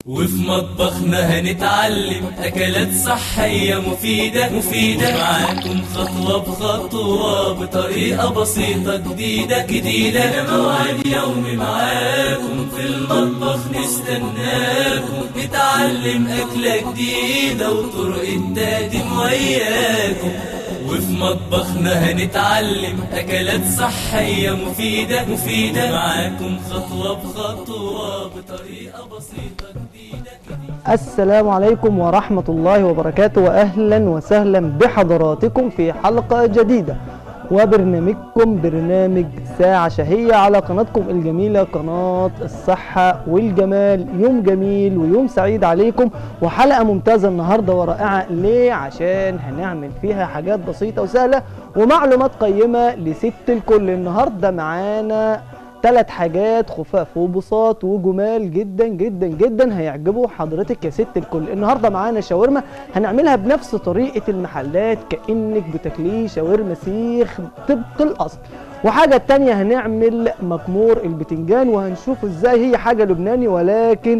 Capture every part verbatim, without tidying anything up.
وفي مطبخنا هنتعلم أكلات صحية مفيدة مفيدة معاكم خطوة بخطوة بطريقة بسيطة جديدة جديدة. موعد يومي معاكم في المطبخ نستناكم، نتعلم أكلة جديدة وطرق التقديم وياكم. وفي مطبخنا هنتعلم أكلات صحية مفيدة مفيدة معاكم خطوة بخطوة بطريقة بسيطة جديدة جديدة. السلام عليكم ورحمة الله وبركاته، وأهلا وسهلا بحضراتكم في حلقة جديدة وبرنامجكم برنامج ساعة شهية على قناتكم الجميلة قناة الصحة والجمال. يوم جميل ويوم سعيد عليكم، وحلقة ممتازة النهاردة ورائعة. ليه؟ عشان هنعمل فيها حاجات بسيطة وسهلة ومعلومات قيمة لست الكل. النهاردة معانا ثلاث حاجات خفاف وبساط وجمال جدا جدا جدا هيعجبوا حضرتك يا ست الكل. النهارده معانا شاورما هنعملها بنفس طريقه المحلات، كانك بتاكليه شاورما سيخ طبق الاصل. وحاجه تانية هنعمل مكمور البتنجان، وهنشوف ازاي هي حاجه لبناني ولكن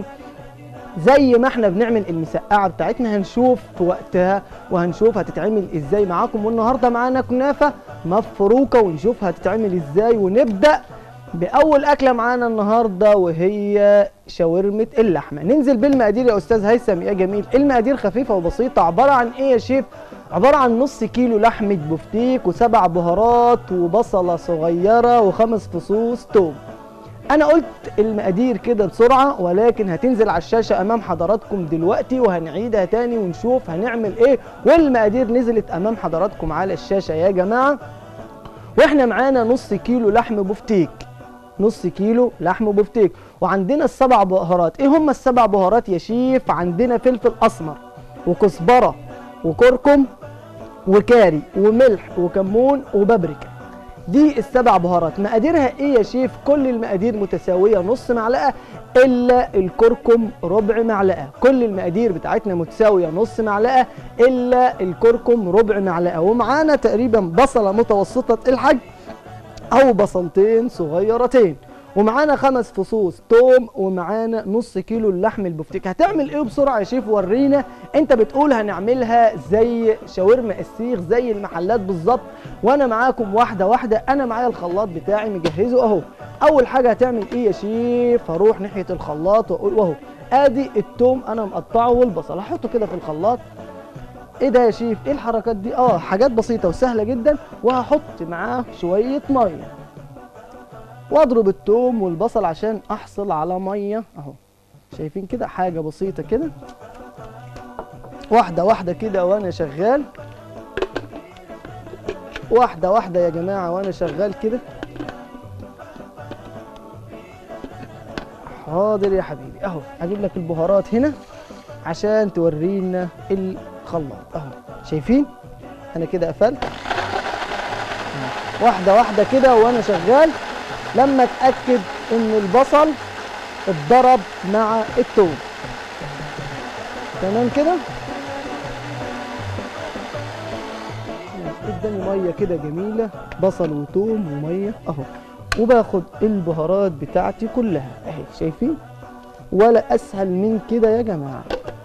زي ما احنا بنعمل المسقعه بتاعتنا هنشوف في وقتها وهنشوف هتتعمل ازاي معاكم. والنهارده معانا كنافه مفروكه ونشوف هتتعمل ازاي. ونبدا بأول أكلة معانا النهاردة وهي شاورمة اللحمة. ننزل بالمقادير يا أستاذ هيثم يا جميل. المقادير خفيفة وبسيطة، عبارة عن إيه يا شيف؟ عبارة عن نص كيلو لحمة بفتيك وسبع بهارات وبصلة صغيرة وخمس فصوص توم. أنا قلت المقادير كده بسرعة ولكن هتنزل على الشاشة أمام حضراتكم دلوقتي وهنعيدها تاني ونشوف هنعمل إيه. والمقادير نزلت أمام حضراتكم على الشاشة يا جماعة. وإحنا معانا نص كيلو لحم بفتيك، نص كيلو لحم بفتيك، وعندنا السبع بهارات. ايه هم السبع بهارات يا شيف؟ عندنا فلفل اسمر وكزبره وكركم وكاري وملح وكمون وبابريكا. دي السبع بهارات. مقاديرها ايه يا شيف؟ كل المقادير متساويه، نص معلقه الا الكركم ربع معلقه. كل المقادير بتاعتنا متساويه نص معلقه الا الكركم ربع معلقه. ومعانا تقريبا بصله متوسطه الحجم او بصلتين صغيرتين، ومعانا خمس فصوص توم، ومعانا نص كيلو اللحم البفتيك. هتعمل ايه بسرعه يا شيف؟ ورينا. انت بتقول هنعملها زي شاورما السيخ زي المحلات بالظبط، وانا معاكم واحده واحده. انا معايا الخلاط بتاعي مجهزه اهو. اول حاجه هتعمل ايه يا شيف؟ هروح ناحيه الخلاط واقول واهو ادي التوم انا مقطعه والبصل هحطه كده في الخلاط. ايه ده يا شيف؟ ايه الحركات دي؟ اه حاجات بسيطه وسهله جدا. وهحط معاه شويه ميه واضرب التوم والبصل عشان احصل على ميه اهو. شايفين كده؟ حاجه بسيطه كده، واحده واحده كده وانا شغال، واحده واحده يا جماعه وانا شغال كده. حاضر يا حبيبي اهو. اجيب لك البهارات هنا عشان تورينا الخلاط اهو. شايفين؟ انا كده قفلت واحده واحده كده وانا شغال لما اتاكد ان البصل اتضرب مع التوم. تمام كده. اداني ميه كده جميله، بصل وتوم وميه اهو. وباخد البهارات بتاعتي كلها اهي. شايفين؟ ولا اسهل من كده يا جماعه.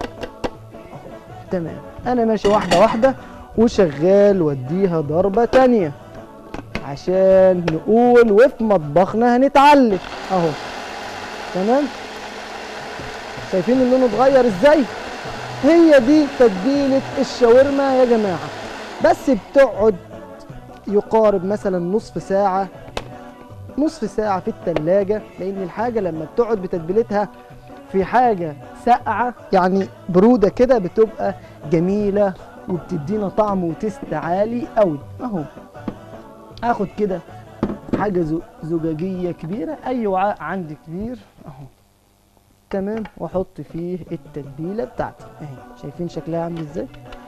تمام. انا ماشي واحده واحده وشغال واديها ضربه تانيه عشان نقول وفي مطبخنا هنتعلم اهو. تمام. شايفين اللون اتغير ازاي؟ هي دي تتبيله الشاورما يا جماعه. بس بتقعد يقارب مثلا نصف ساعه، نصف ساعه في التلاجة، لان الحاجه لما بتقعد بتتبيلتها في حاجه ساقعه يعني بروده كده بتبقى جميله وبتدينا طعم وتست عالي قوي اهو. هاخد كده حاجه زجاجيه كبيره، اي وعاء عندي كبير اهو. تمام. واحط فيه التتبيله بتاعتي اهي. شايفين شكلها عامل ازاي؟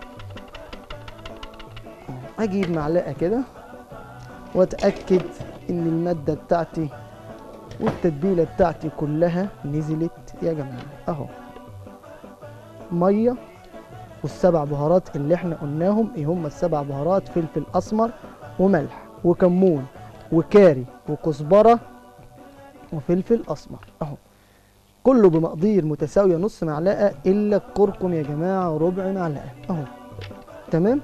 اجيب معلقه كده واتاكد ان الماده بتاعتي والتتبيله بتاعتي كلها نزلت يا جماعه اهو. ميه والسبع بهارات اللي احنا قلناهم. ايه هم السبع بهارات؟ فلفل اسمر وملح وكمون وكاري وكزبره وفلفل اسمر اهو. كله بمقادير متساويه، نص معلقه الا الكركم يا جماعه ربع معلقه اهو. تمام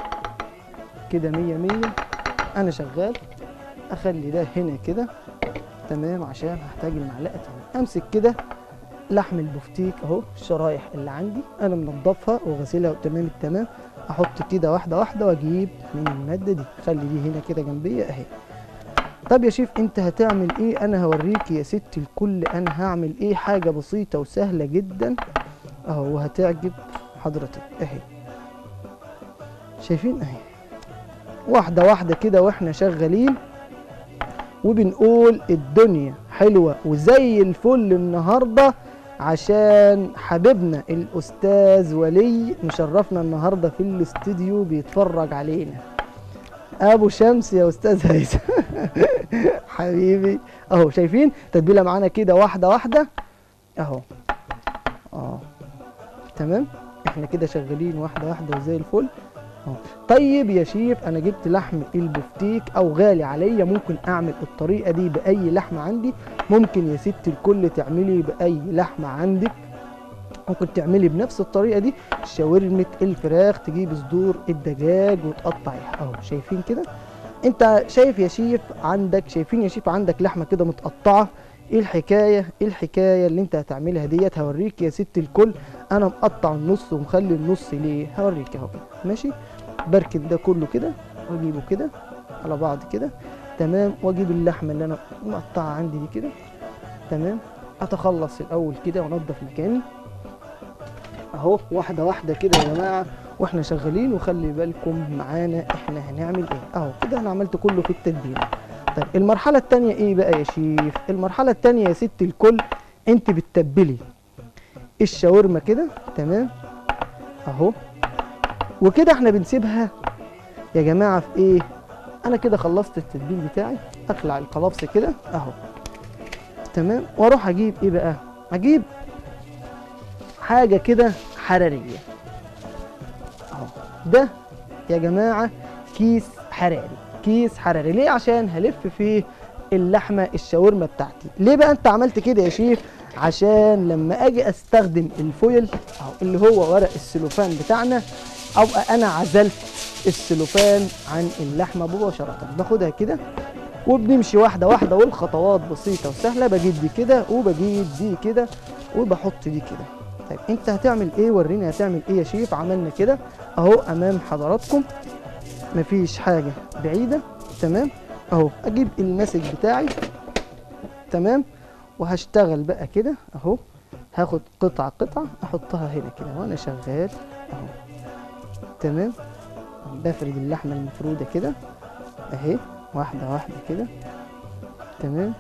كده مية مية. انا شغال اخلي ده هنا كده تمام عشان هحتاج المعلقه تاني. امسك كده لحم البفتيك اهو، الشرايح اللي عندي انا منضفها وغسلها تمام التمام، احط كده واحده واحده واجيب من الماده دي، خلي دي هنا كده جنبيه اهي. طب يا شيف انت هتعمل ايه؟ انا هوريك يا ست الكل انا هعمل ايه، حاجه بسيطه وسهله جدا اهو وهتعجب حضرتك اهي. شايفين اهي واحده واحده كده واحنا شغالين وبنقول الدنيا حلوه وزي الفل النهارده عشان حبيبنا الاستاذ ولي مشرفنا النهارده في الاستوديو بيتفرج علينا. ابو شمس يا استاذ هيثم حبيبي اهو. شايفين تتبيله معانا كده واحده واحده اهو. اه تمام احنا كده شغالين واحده واحده وزي الفل اهو. طيب يا شيف انا جبت لحم البفتيك او غالي عليا، ممكن اعمل الطريقه دي باي لحمه عندي. ممكن يا ست الكل تعملي باي لحمه عندك، ممكن تعملي بنفس الطريقه دي شاورمه الفراخ، تجيب صدور الدجاج وتقطعيها اهو. شايفين كده انت شايف يا شيف عندك، شايفين يا شيف عندك لحمه كده متقطعه. ايه الحكايه ايه الحكايه اللي انت هتعملها ديت؟ هوريك يا ست الكل. انا مقطع النص ومخلي النص ليه، هوريك اهو ماشي. بركن ده كله كده واجيبه كده على بعض كده تمام، واجيب اللحمه اللي انا مقطعها عندي دي كده تمام. اتخلص الاول كده وانضف مكاني اهو واحده واحده كده يا جماعه واحنا شغالين. وخلي بالكم معانا احنا هنعمل ايه اهو كده. انا عملت كله في التتبيله. طيب المرحله الثانيه ايه بقى يا شيف؟ المرحله الثانيه يا ست الكل انت بتتبلي الشاورما كده تمام اهو. وكده احنا بنسيبها يا جماعه في ايه. انا كده خلصت التتبيل بتاعي، اخلع القلافس كده اهو تمام. واروح اجيب ايه بقى؟ اجيب حاجه كده حراريه اهو. ده يا جماعه كيس حراري، كيس حراري ليه؟ عشان هلف فيه اللحمه الشاورما بتاعتي. ليه بقى انت عملت كده يا شيف؟ عشان لما اجي استخدم الفويل اهو اللي هو ورق السلوفان بتاعنا، ابقى انا عزلت السلوفان عن اللحمه مباشره. باخدها كده وبنمشي واحده واحده والخطوات بسيطه وسهله. بجيب دي كده وبجيب دي كده وبحط دي كده. طيب انت هتعمل ايه؟ وريني هتعمل ايه يا شيف. عملنا كده اهو امام حضراتكم، مفيش حاجه بعيده تمام اهو. اجيب المسج بتاعي تمام وهشتغل بقى كده اهو. هاخد قطعه قطعه احطها هنا كده وانا شغال اهو تمام. بفرد اللحمه المفروده كده اهي واحده واحده كده تمام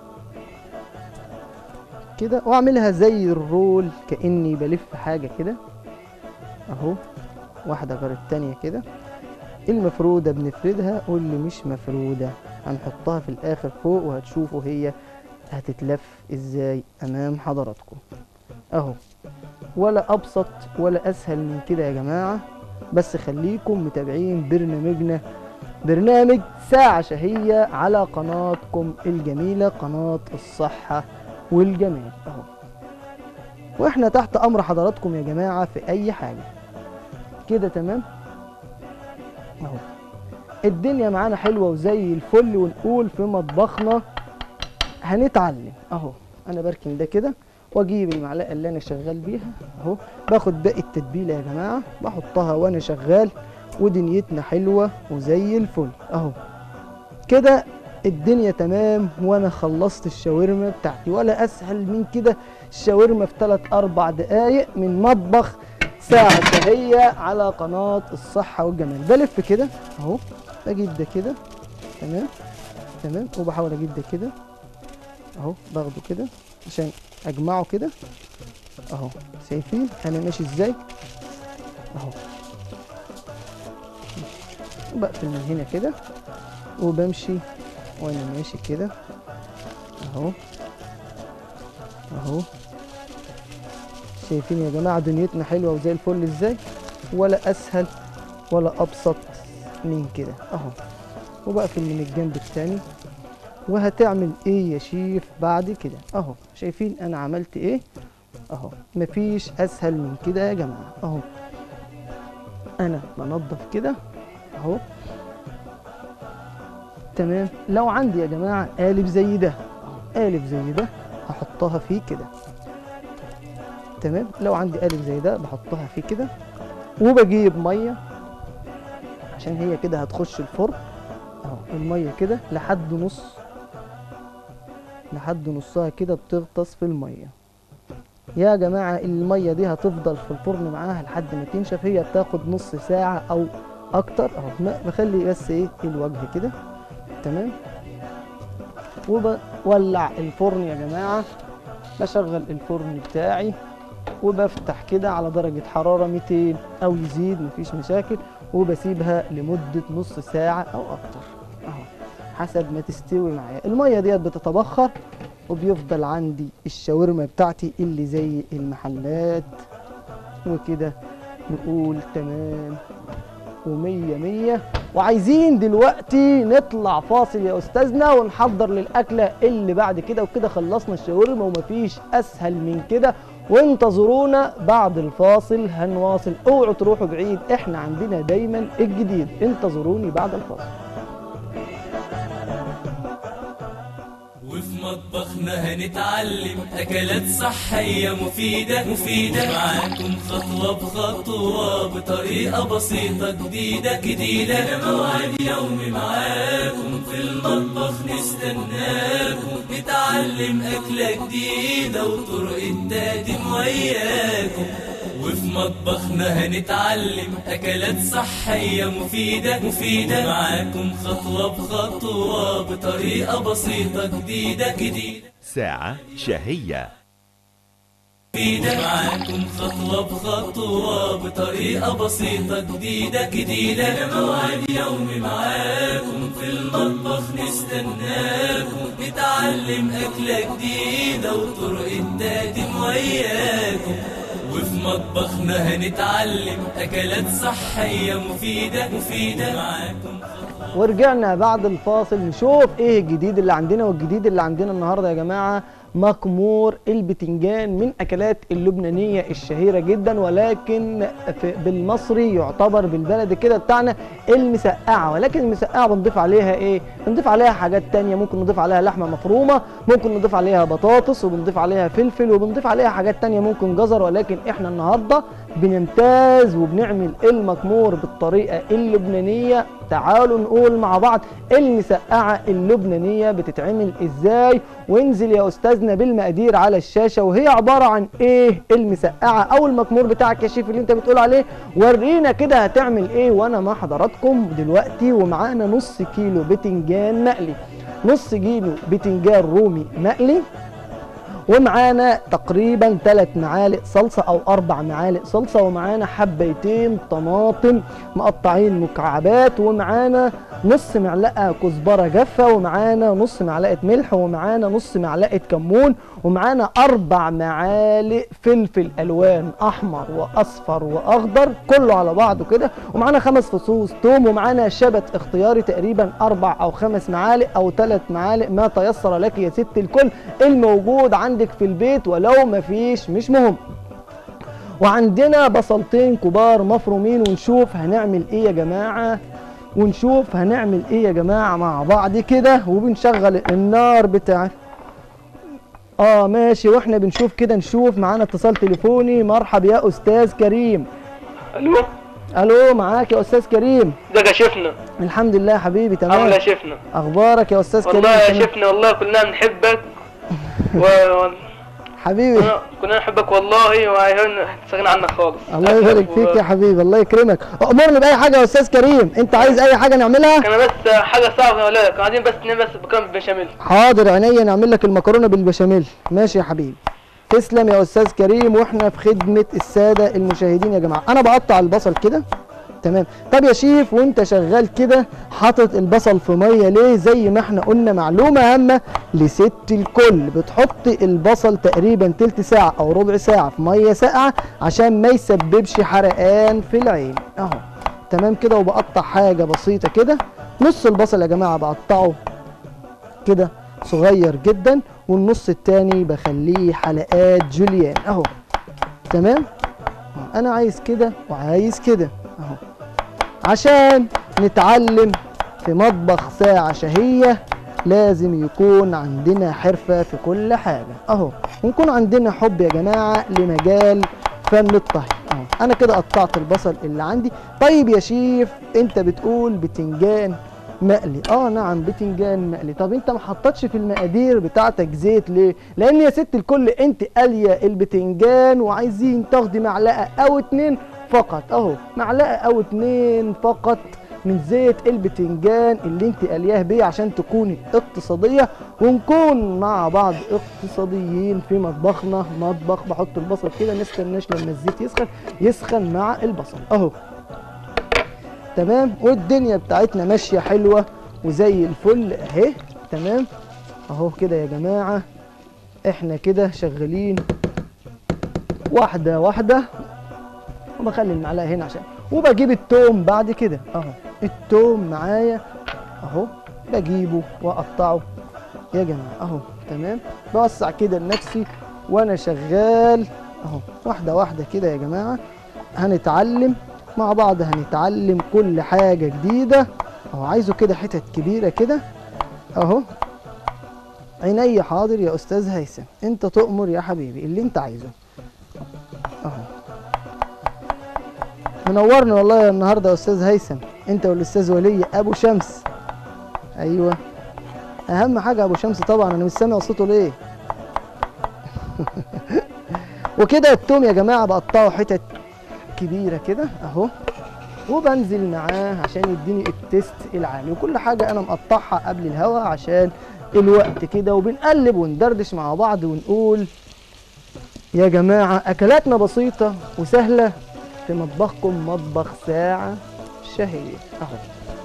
كده، واعملها زي الرول كاني بلف حاجه كده اهو واحده غير التانيه كده. المفروده بنفردها واللي مش مفروده هنحطها في الاخر فوق، وهتشوفوا هي هتتلف ازاي امام حضراتكم اهو. ولا ابسط ولا اسهل من كده يا جماعه. بس خليكم متابعين برنامجنا، برنامج ساعة شهية على قناتكم الجميلة قناة الصحة والجمال اهو. واحنا تحت امر حضراتكم يا جماعة في اي حاجة كده تمام اهو. الدنيا معانا حلوة وزي الفل، ونقول في مطبخنا هنتعلم اهو. انا بركن ده كده واجيب المعلقه اللي انا شغال بيها اهو. باخد باقي التتبيله يا جماعه بحطها وانا شغال، ودنيتنا حلوه وزي الفل اهو كده. الدنيا تمام وانا خلصت الشاورما بتاعتي. ولا اسهل من كده الشاورما في ثلاث اربع دقايق من مطبخ ساعه شهيه على قناه الصحه والجمال. بلف كده اهو، بجيب ده كده تمام تمام وبحاول اجيب ده كده اهو. باخده كده عشان اجمعه كده اهو. شايفين انا ماشي ازاي اهو. بقفل من هنا كده وبمشي وانا ماشي كده اهو اهو. شايفين يا جماعه دنيتنا حلوه وزي الفل ازاي. ولا اسهل ولا ابسط من كده اهو. وبقفل من الجنب التاني. وهتعمل ايه يا شيف بعد كده اهو؟ شايفين انا عملت ايه اهو. مفيش اسهل من كده يا جماعه اهو. انا بنضف كده اهو. تمام. لو عندي يا جماعه قالب زي ده اهو، قالب زي ده هحطها فيه كده. تمام. لو عندي قالب زي ده بحطها فيه كده، وبجيب ميه عشان هي كده هتخش الفرن اهو. الميه كده لحد نص، لحد نصها كده بتغطس في الميه يا جماعه. الميه دي هتفضل في الفرن معاها لحد ما تنشف. هي بتاخد نص ساعه او اكتر اهو. بخلي بس ايه الوجه كده. تمام. وبولع الفرن يا جماعه، بشغل الفرن بتاعي وبفتح كده على درجه حراره مئتين او يزيد مفيش مشاكل، وبسيبها لمده نص ساعه او اكتر اهو حسب ما تستوي معايا. الميه ديت بتتبخر، وبيفضل عندي الشاورما بتاعتي اللي زي المحلات وكده. نقول تمام ومية مية. وعايزين دلوقتي نطلع فاصل يا استاذنا ونحضر للاكله اللي بعد كده. وكده خلصنا الشاورما ومفيش اسهل من كده. وانتظرونا بعد الفاصل هنواصل. اوعوا تروحوا بعيد، احنا عندنا دايما الجديد. انتظروني بعد الفاصل. وفي مطبخنا هنتعلم أكلات صحية مفيدة مفيدة معاكم خطوة بخطوة بطريقة بسيطة جديدة جديدة. موعد يومي معاكم في المطبخ نستناكم، نتعلم أكلة جديدة وطرق التقديم وياكم. وفي مطبخنا هنتعلم أكلات صحية مفيدة مفيدة معاكم خطوة بخطوة بطريقة بسيطة جديدة جديدة. ساعة شهية مفيدة معاكم خطوة بخطوة بطريقة بسيطة جديدة جديدة. موعد يومي معاكم في المطبخ نستناكم، نتعلم أكلة جديدة وطرق التقديم وياكم. وفي مطبخنا هنتعلم أكلات صحية مفيدة مفيدة معاكم. ورجعنا بعد الفاصل نشوف ايه الجديد اللي عندنا. والجديد اللي عندنا النهارده يا جماعه مكمور البتنجان، من اكلات اللبنانيه الشهيره جدا، ولكن في بالمصري يعتبر بالبلدي كده بتاعنا المسقعه. ولكن المسقعه بنضيف عليها ايه؟ بنضيف عليها حاجات تانية. ممكن نضيف عليها لحمه مفرومه، ممكن نضيف عليها بطاطس، وبنضيف عليها فلفل، وبنضيف عليها حاجات تانية ممكن جزر. ولكن احنا النهارده بنمتاز وبنعمل المكمور بالطريقه اللبنانيه. تعالوا نقول مع بعض المسقعه اللبنانيه بتتعمل ازاي. وانزل يا استاذنا بالمقادير على الشاشه. وهي عباره عن ايه المسقعه او المكمور بتاعك يا شيف اللي انت بتقول عليه؟ ورينا كده هتعمل ايه وانا مع حضراتكم دلوقتي. ومعانا نص كيلو بتنجان مقلي، نص كيلو بتنجان رومي مقلي، ومعانا تقريبا ثلاث معالق صلصه او اربع معالق صلصه، ومعانا حبيتين طماطم مقطعين مكعبات، ومعانا نص معلقه كزبره جافه، ومعانا نص معلقه ملح، ومعانا نص معلقه كمون، ومعانا اربع معالق فلفل الوان احمر واصفر واخضر كله على بعضه كده، ومعانا خمس فصوص توم، ومعانا شبت اختياري تقريبا اربع او خمس معالق او ثلاث معالق ما تيسر لك يا ست الكل الموجود عندك في البيت، ولو مفيش مش مهم. وعندنا بصلتين كبار مفرومين. ونشوف هنعمل ايه يا جماعه ونشوف هنعمل ايه يا جماعه مع بعض كده. وبنشغل النار بتاعت اه ماشي. واحنا بنشوف كده نشوف معانا اتصال تليفوني. مرحب يا استاذ كريم. الو الو معاك يا استاذ كريم. ازيك يا شيفنا؟ الحمد لله يا حبيبي تمام. عامل ايه يا شيفنا؟ اخبارك يا استاذ كريم؟ والله يا شيفنا والله كلنا بنحبك و... حبيبي كلنا نحبك والله وعايزين نستغنى عنك خالص. الله يبارك فيك و... يا حبيبي الله يكرمك. امرني باي حاجه يا استاذ كريم. انت عايز اي حاجه نعملها؟ انا بس حاجه صعبه اقول لك، عايزين بس نعمل بس مكرونه بالبشاميل. حاضر عينيا نعمل لك المكرونه بالبشاميل. ماشي يا حبيبي تسلم يا استاذ كريم. واحنا في خدمه الساده المشاهدين يا جماعه. انا بقطع البصل كده تمام. طب يا شيف وانت شغال كده حاطط البصل في ميه ليه؟ زي ما احنا قلنا معلومه هامه لست الكل، بتحط البصل تقريبا تلت ساعه او ربع ساعه في ميه ساقعه عشان ما يسببش حرقان في العين اهو تمام كده. وبقطع حاجه بسيطه كده. نص البصل يا جماعه بقطعه كده صغير جدا، والنص التاني بخليه حلقات جوليان اهو. تمام. انا عايز كده وعايز كده اهو، عشان نتعلم في مطبخ ساعة شهية لازم يكون عندنا حرفة في كل حاجة اهو، ونكون عندنا حب يا جماعة لمجال فن الطهي اهو. انا كده قطعت البصل اللي عندي. طيب يا شيف انت بتقول بتنجان مقلي. اه نعم بتنجان مقلي. طب انت ما حطتش في المقادير بتاعتك زيت ليه؟ لان يا ست الكل انت قاليه البتنجان وعايزين تاخدي معلقه او اتنين فقط اهو، معلقه او اتنين فقط من زيت البتنجان اللي انت قالياه بيه عشان تكوني اقتصاديه ونكون مع بعض اقتصاديين في مطبخنا. مطبخ بحط البصل كده ما نستناش لما الزيت يسخن، يسخن مع البصل اهو. تمام. والدنيا بتاعتنا ماشيه حلوه وزي الفل اهي. تمام اهو كده يا جماعه، احنا كده شغالين واحده واحده. وبخلي المعلقه هنا عشان وبجيب التوم بعد كده اهو. التوم معايا اهو، بجيبه واقطعه يا جماعه اهو. تمام. بوسع كده لنفسي وانا شغال اهو، واحده واحده كده يا جماعه. هنتعلم مع بعض، هنتعلم كل حاجه جديده اهو. عايزه كده حتت كبيره كده اهو. عيني حاضر يا استاذ هيثم، انت تؤمر يا حبيبي اللي انت عايزه اهو. منورني والله النهارده يا استاذ هيثم، انت والاستاذ ولي ابو شمس. ايوه اهم حاجه ابو شمس طبعا، انا مش سامع صوته ليه. وكده التوم يا جماعه بقطعه حتت كبيره كده اهو، وبنزل معاه عشان يديني التيست العالي. وكل حاجه انا مقطعها قبل الهوا عشان الوقت كده، وبنقلب وندردش مع بعض ونقول يا جماعه اكلاتنا بسيطه وسهله في مطبخكم، مطبخ ساعة شهية اهو.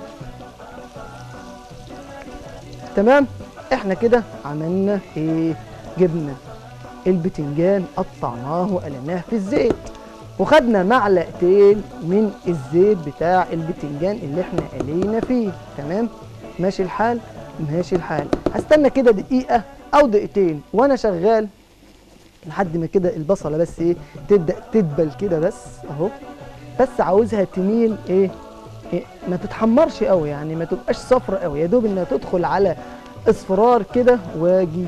تمام. احنا كده عملنا ايه؟ جبنا البتنجان قطعناه وقلناه في الزيت، وخدنا معلقتين من الزيت بتاع البتنجان اللي احنا قلينا فيه. تمام ماشي الحال، ماشي الحال. هستنى كده دقيقة او دقيقتين وانا شغال لحد ما كده البصله بس ايه تبدا تدبل كده بس اهو. بس عاوزها تميل ايه, إيه ما تتحمرش قوي، يعني ما تبقاش صفرة قوي، يا دوب انها تدخل على اصفرار كده. واجي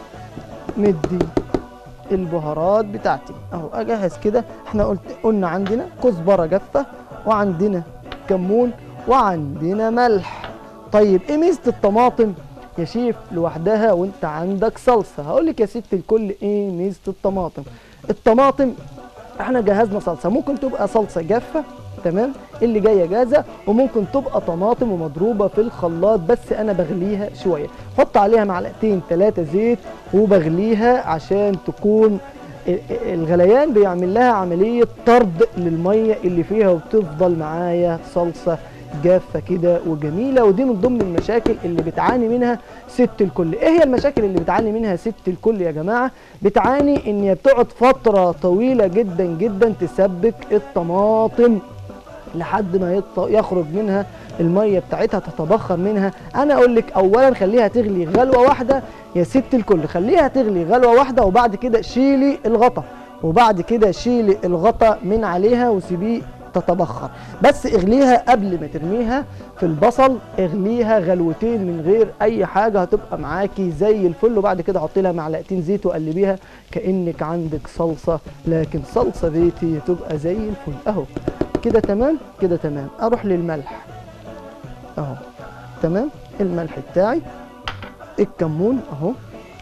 مدي البهارات بتاعتي اهو، اجهز كده. احنا قلت قلنا عندنا كزبره جافه وعندنا كمون وعندنا ملح. طيب ايه ميزه الطماطم يا شيف لوحدها وانت عندك صلصه؟ هقول لك يا ست الكل ايه ميزه الطماطم. الطماطم احنا جهزنا صلصه، ممكن تبقى صلصه جافه تمام اللي جايه جاهزه، وممكن تبقى طماطم ومضروبه في الخلاط بس انا بغليها شويه، حط عليها معلقتين ثلاثه زيت وبغليها عشان تكون الغليان بيعمل لها عمليه طرد للميه اللي فيها، وبتفضل معايا صلصه جافه كده وجميله. ودي من ضمن المشاكل اللي بتعاني منها ست الكل. ايه هي المشاكل اللي بتعاني منها ست الكل يا جماعه؟ بتعاني ان هي بتقعد فتره طويله جدا جدا تسبك الطماطم لحد ما يخرج منها الميه بتاعتها تتبخر منها. انا اقول لك اولا خليها تغلي غلوه واحده يا ست الكل، خليها تغلي غلوه واحده وبعد كده شيلي الغطا، وبعد كده شيلي الغطا من عليها وسيبيه تتبخر. بس اغليها قبل ما ترميها في البصل، اغليها غلوتين من غير اي حاجه، هتبقى معاكي زي الفل. وبعد كده حطي لها معلقتين زيت وقلبيها كانك عندك صلصه، لكن صلصه بيتي تبقى زي الفل اهو. كده تمام، كده تمام. اروح للملح اهو. تمام الملح بتاعي، الكمون اهو.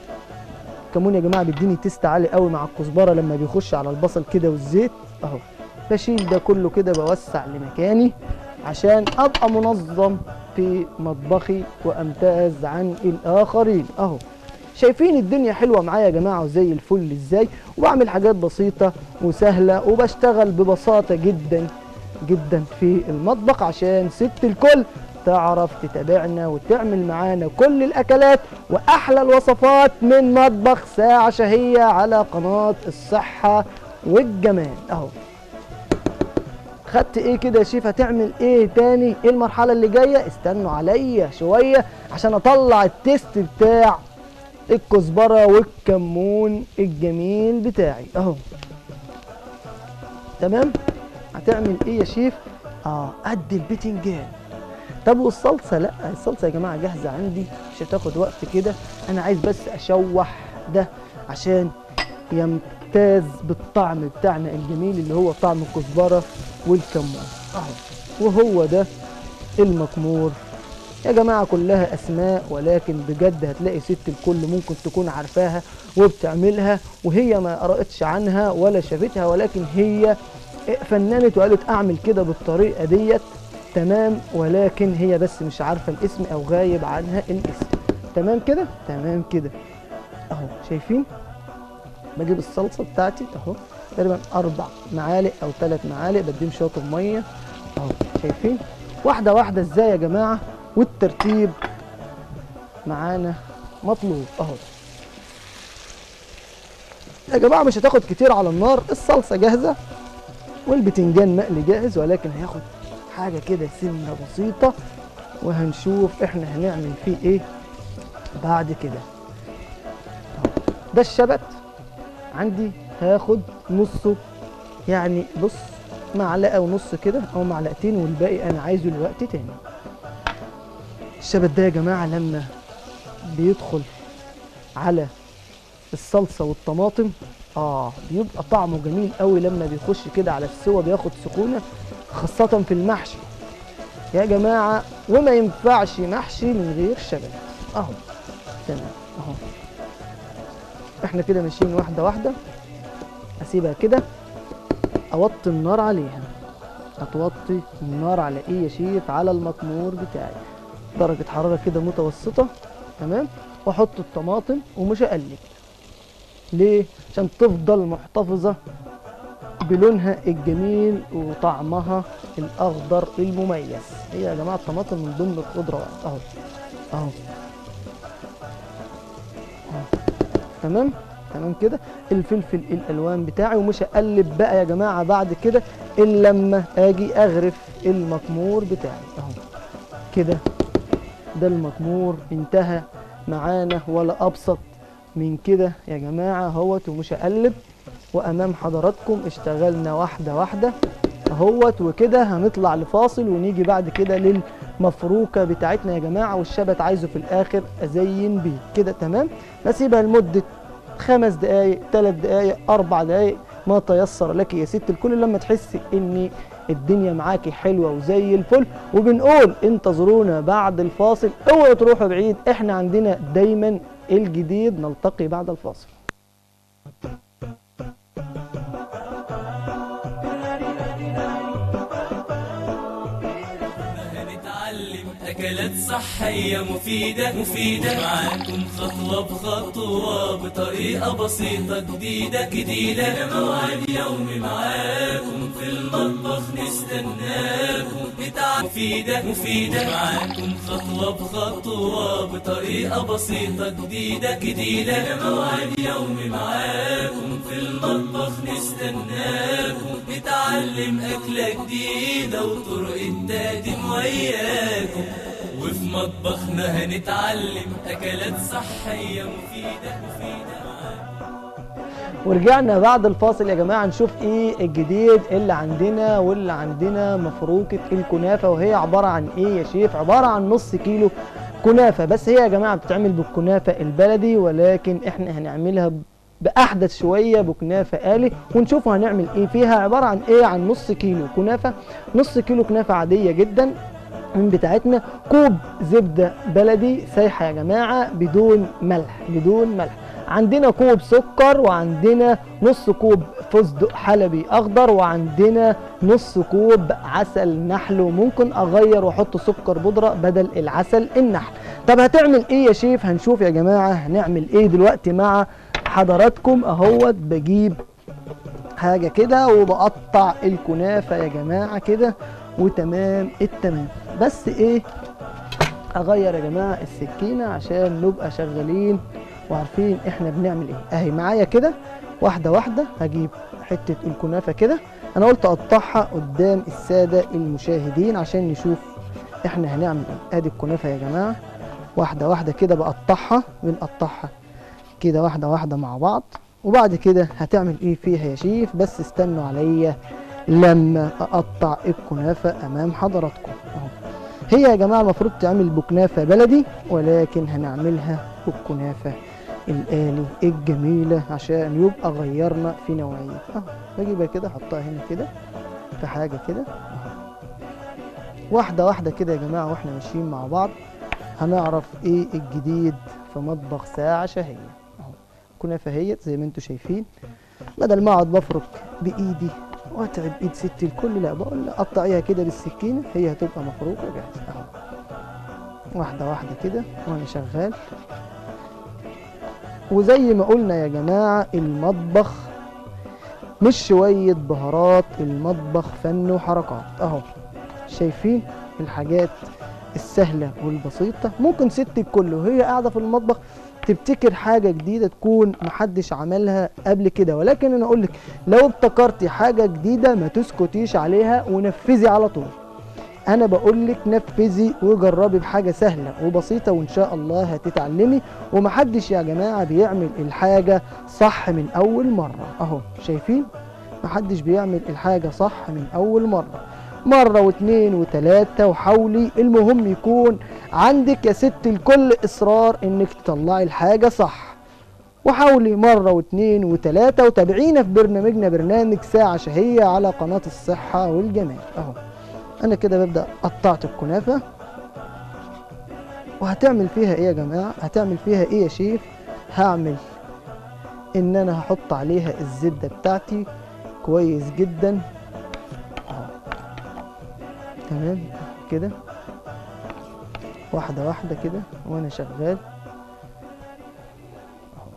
الكمون يا جماعه بيديني تيست عالي قوي مع الكزبره لما بيخش على البصل كده والزيت اهو. بشيل ده كله كده، بوسع لمكاني عشان ابقى منظم في مطبخي وامتاز عن الاخرين اهو. شايفين الدنيا حلوه معايا يا جماعه وزي الفل ازاي، وبعمل حاجات بسيطه وسهله وبشتغل ببساطه جدا جدا في المطبخ عشان ست الكل تعرف تتابعنا وتعمل معانا كل الاكلات واحلى الوصفات من مطبخ ساعه شهيه على قناه الصحه والجمال اهو. خدت ايه كده يا شيف؟ هتعمل ايه تاني؟ ايه المرحله اللي جايه؟ استنوا عليا شويه عشان اطلع التيست بتاع الكزبره والكمون الجميل بتاعي اهو. تمام. هتعمل ايه يا شيف؟ اه قد البتنجان. طب والصلصه؟ لا الصلصه يا جماعه جاهزه عندي، مش هتاخد وقت كده، انا عايز بس اشوح ده عشان يمتاز بالطعم بتاعنا الجميل اللي هو طعم الكزبره والكمون اهو. وهو ده المكمور يا جماعه، كلها اسماء ولكن بجد هتلاقي ست الكل ممكن تكون عارفاها وبتعملها، وهي ما قرأتش عنها ولا شافتها، ولكن هي فننت وقالت اعمل كده بالطريقه ديت. تمام. ولكن هي بس مش عارفه الاسم او غايب عنها الاسم. تمام كده. تمام كده اهو. شايفين؟ بجيب الصلصه بتاعتي اهو تقريبا اربع معالق او ثلاث معالق، بديهم شويه ميه اهو. شايفين؟ واحده واحده ازاي يا جماعه، والترتيب معانا مطلوب اهو. يا جماعه مش هتاخد كتير على النار، الصلصه جاهزه والبتنجان مقلي جاهز، ولكن هياخد حاجه كده سنه بسيطه، وهنشوف احنا هنعمل فيه ايه بعد كده اهو. ده الشبت عندي هاخد نصه، يعني بص معلقه ونص كده او معلقتين، والباقي انا عايزه لوقت تاني. الشبت ده يا جماعه لما بيدخل على الصلصه والطماطم اه بيبقى طعمه جميل قوي لما بيخش كده على السوا، بياخد سخونه خاصه في المحشي يا جماعه، وما ينفعش محشي من غير شبت اهو. تمام اهو. احنا كده ماشيين واحده واحده. اسيبها كده، اوطي النار عليها. هتوطي النار على ايه يا شيف؟ على المكمور بتاعي، درجه حراره كده متوسطه. تمام. واحط الطماطم ومش هقلب. ليه؟ عشان تفضل محتفظه بلونها الجميل وطعمها الاخضر المميز. هي يا جماعه الطماطم من ضمن الخضروات اهو اهو اهو. تمام. تمام كده. الفلفل الالوان بتاعي، ومش هقلب بقى يا جماعه بعد كده الا لما اجي اغرف المكمور بتاعي اهو كده. ده المكمور انتهى معانا، ولا ابسط من كده يا جماعه اهوت. ومش هقلب، وامام حضراتكم اشتغلنا واحده واحده اهوت. وكده هنطلع لفاصل ونيجي بعد كده للمفروكه بتاعتنا يا جماعه، والشبت عايزه في الاخر ازين بيه كده. تمام. بسيبها لمده خمس دقايق، ثلاث دقايق، اربع دقايق، ما تيسر لك يا ست الكل، لما تحسي ان الدنيا معاكي حلوه وزي الفل. وبنقول انتظرونا بعد الفاصل، اوعوا تروحوا بعيد، احنا عندنا دايما الجديد. نلتقي بعد الفاصل. أكلات صحية مفيدة مفيدة معاكم خطوة بخطوة بطريقة بسيطة جديدة جديدة. موعد يومي معاكم في المطبخ نستناكم. بتاع مفيدة مفيدة معاكم خطوة بخطوة بطريقة بسيطة جديدة جديدة. موعد يومي معاكم في المطبخ نستناكم. نتعلم أكلة جديدة وطرق التقديم وياكم، وفي مطبخنا هنتعلم أكلات صحية مفيدة مفيدة. ورجعنا بعد الفاصل يا جماعة نشوف ايه الجديد اللي عندنا. واللي عندنا مفروكة الكنافة، وهي عبارة عن ايه يا شيف؟ عبارة عن نص كيلو كنافة، بس هي يا جماعة بتتعمل بالكنافة البلدي، ولكن احنا هنعملها بأحدث شوية بكنافة آلي، ونشوفوا هنعمل ايه فيها. عبارة عن ايه؟ عن نص كيلو كنافة، نص كيلو كنافة عادية جدا من بتاعتنا، كوب زبدة بلدي سايحة يا جماعة بدون ملح بدون ملح، عندنا كوب سكر، وعندنا نص كوب فستق حلبي اخضر، وعندنا نص كوب عسل نحل، وممكن اغير واحط سكر بودرة بدل العسل النحل. طب هتعمل ايه يا شيف؟ هنشوف يا جماعة هنعمل ايه دلوقتي مع حضراتكم اهوت. بجيب حاجة كده وبقطع الكنافة يا جماعة كده، وتمام التمام. بس ايه، اغير يا جماعة السكينة عشان نبقى شغالين وعارفين احنا بنعمل ايه. اهي معايا كده واحدة واحدة. هجيب حتة الكنافة كده، انا قلت اقطعها قدام السادة المشاهدين عشان نشوف احنا هنعمل ايه. ادي الكنافة يا جماعة واحدة واحدة كده بقطعها، بنقطعها كده واحده واحده مع بعض. وبعد كده هتعمل ايه فيها يا شيف؟ بس استنوا عليا لما اقطع الكنافه امام حضراتكم اهو. هي يا جماعه المفروض تعمل بكنافه بلدي، ولكن هنعملها بالكنافه الآلي الجميله عشان يبقى غيرنا في نوعيه اهو. بجيبها كده احطها هنا كده في حاجه كده اهو. واحده واحده كده يا جماعه واحنا ماشيين مع بعض هنعرف ايه الجديد في مطبخ ساعه شهيه اهو. كنافه اهيت زي ما انتم شايفين، بدل ما اقعد بفرك بايدي واتعب ايد ست الكل، لا بقول لها قطعيها كده بالسكينه هي هتبقى مفروكه جاهزه اهو. واحده واحده كده وانا شغال. وزي ما قلنا يا جماعه المطبخ مش شويه بهارات، المطبخ فن وحركات اهو. شايفين الحاجات السهله والبسيطه، ممكن ست الكل وهي قاعده في المطبخ تبتكر حاجه جديده تكون محدش عملها قبل كده، ولكن انا اقول لك لو ابتكرتي حاجه جديده ما تسكتيش عليها ونفذي على طول. انا بقول لك نفذي وجربي بحاجه سهله وبسيطه وان شاء الله هتتعلمي. ومحدش يا جماعه بيعمل الحاجه صح من اول مره اهو. شايفين محدش بيعمل الحاجه صح من اول مره، مرة واتنين وتلاتة وحاولي. المهم يكون عندك يا ست الكل إصرار إنك تطلعي الحاجة صح، وحاولي مرة واتنين وتلاتة. وتابعينا في برنامجنا برنامج ساعة شهية على قناة الصحة والجمال أهو. أنا كده ببدأ قطعت الكنافة. وهتعمل فيها إيه يا جماعة؟ هتعمل فيها إيه يا شيف؟ هعمل إن أنا هحط عليها الزبدة بتاعتي كويس جدا تمام كده واحدة واحدة كده وانا شغال اهو.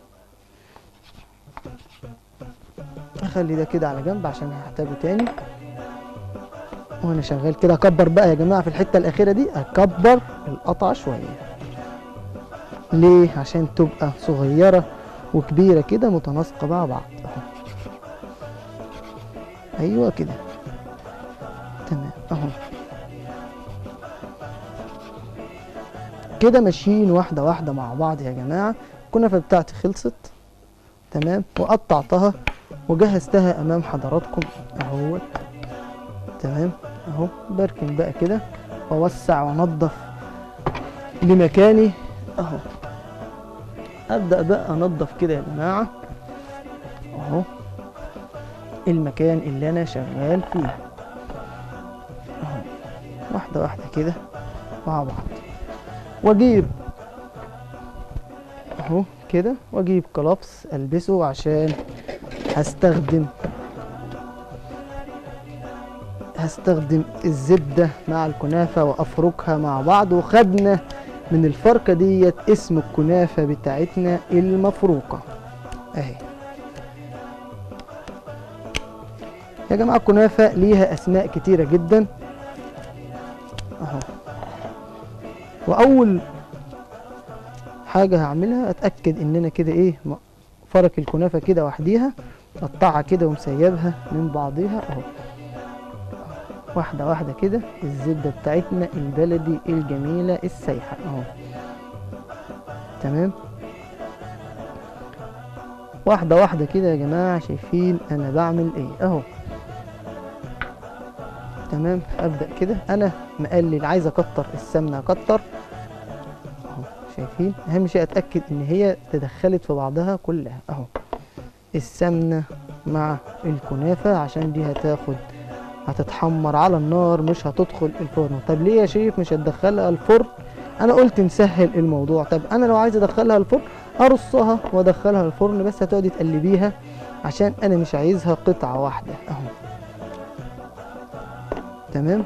اخلي ده كده على جنب عشان هحتاجه تاني وانا شغال كده. اكبر بقى يا جماعة في الحتة الاخيرة دي، اكبر القطعة شوية. ليه؟ عشان تبقى صغيرة وكبيرة كده متناسقة مع بعض اهو. ايوه كده تمام اهو. كده ماشيين واحدة واحدة مع بعض يا جماعة. الكنافة بتاعتي خلصت تمام، وقطعتها وجهزتها أمام حضراتكم أهوت تمام أهو. بركن بقى كده وأوسع وأنضف لمكاني أهو. أبدأ بقى أنضف كده يا جماعة أهو المكان اللي أنا شغال فيه أهو. واحدة واحدة كده مع بعض. واجيب اهو كده واجيب كلابس البسه عشان هستخدم هستخدم الزبدة مع الكنافة وافركها مع بعض. وخدنا من الفركة ديت اسم الكنافة بتاعتنا المفروكة اهي يا جماعة. الكنافة ليها اسماء كتيرة جدا اهو. واول حاجه هعملها اتاكد ان انا كده ايه فرك الكنافه كده وحديها، اقطعها كده ومسيبها من بعضيها اهو. واحده واحده كده الزبده بتاعتنا البلدي الجميله السايحه اهو تمام. واحده واحده كده يا جماعه. شايفين انا بعمل ايه اهو تمام. ابدا كده انا مقلل، عايز اكتر السمنه اكتر اهو. شايفين اهم شيء اتاكد ان هي تدخلت في بعضها كلها اهو. السمنه مع الكنافه عشان دي هتاخد هتتحمر على النار مش هتدخل الفرن. طب ليه يا شيف مش هتدخلها الفرن؟ انا قلت نسهل الموضوع. طب انا لو عايز ادخلها الفرن ارصها وادخلها الفرن، بس هتقعدي تقلبيها عشان انا مش عايزها قطعه واحده اهو تمام.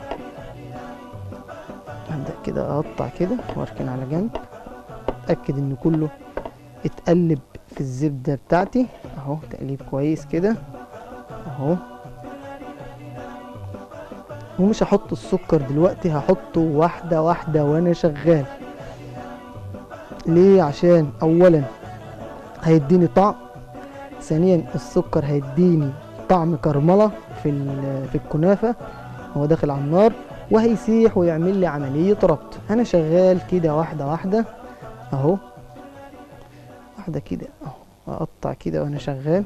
هبدأ كده اقطع كده واركن على جنب. اتأكد ان كله اتقلب في الزبدة بتاعتي اهو تقليب كويس كده اهو. ومش هحط السكر دلوقتي، هحطه واحدة واحدة وانا شغال. ليه؟ عشان اولا هيديني طعم، ثانيا السكر هيديني طعم كرملة في في الكنافة هو داخل على النار، وهيسيح ويعمل لي عملية ربط. انا شغال كده واحدة واحدة اهو واحدة كده اهو، اقطع كده وانا شغال.